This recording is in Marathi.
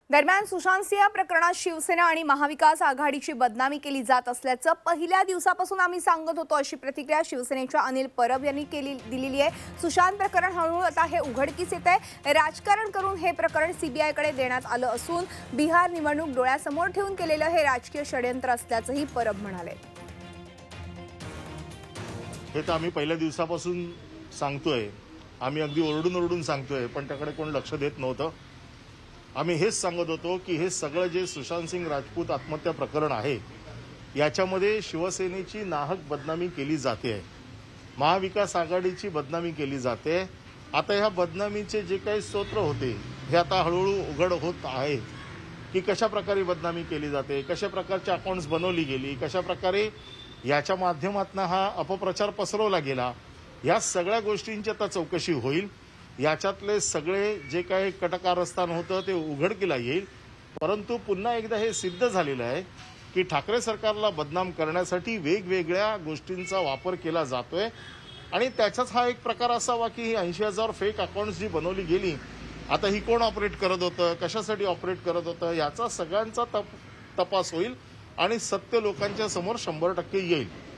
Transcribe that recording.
दरम्यान सुशांत सिंह प्रकरणात शिवसेना आणि महाविकास आघाडीची बदनामी केली जात असल्याचं पहिल्या दिवसापासून आम्ही सांगत होतो, अशी प्रतिक्रिया शिवसेनेच्या अनिल परब यांनी दिलेली आहे। सुशांत प्रकरण हळूहळू आता हे उघडकीस येत आहे। राजकारण करून हे प्रकरण सीबीआयकडे देण्यात आलं असून बिहार निवडणूक डोळ्यासमोर ठेवून केलेलं हे राजकीय षडयंत्र असल्याचंही परब म्हणाले। हे तर आम्ही पहिल्या दिवसापासून सांगतोय, आम्ही अगदी ओरडून सांगतोय, पण त्याकडे कोण लक्ष देत नव्हतं। आम्ही हेच सांगत होतो की हे सगळं जे सुशांत सिंह राजपूत आत्महत्या प्रकरण आहे याच्यामध्ये शिवसेनेची नाहक बदनामी केली जाते, महाविकास आघाडीची बदनामी केली जाते। आता ह्या बदनामीचे जे काही स्तोत्र होते हे आता हळूहळू उघड होत आहेत की कशा प्रकारे बदनामी केली जाते, कशा प्रकारची अकाउंट्स बनवली गेली, कशा प्रकारे याच्या माध्यमातून हा अपप्रचार पसरवला गेला। या सगळ्या गोष्टींची आता चौकशी होईल। याच्यातले सगळे जे काही कटकारस्थान होतं ते उघडकीला येईल। परंतु पुन्हा एकदा हे सिद्ध झालेलं आहे की ठाकरे सरकारला बदनाम करण्यासाठी वेगवेगळ्या गोष्टींचा वापर केला जातोय आणि त्याचाच हा एक प्रकार असावा की ही 80,000 फेक अकाउंट्स जी बनवली गेली, आता ही कोण ऑपरेट करत होतं, कशासाठी ऑपरेट करत होतं, याचा सगळ्यांचा तपास होईल आणि सत्य लोकांच्या समोर 100% येईल।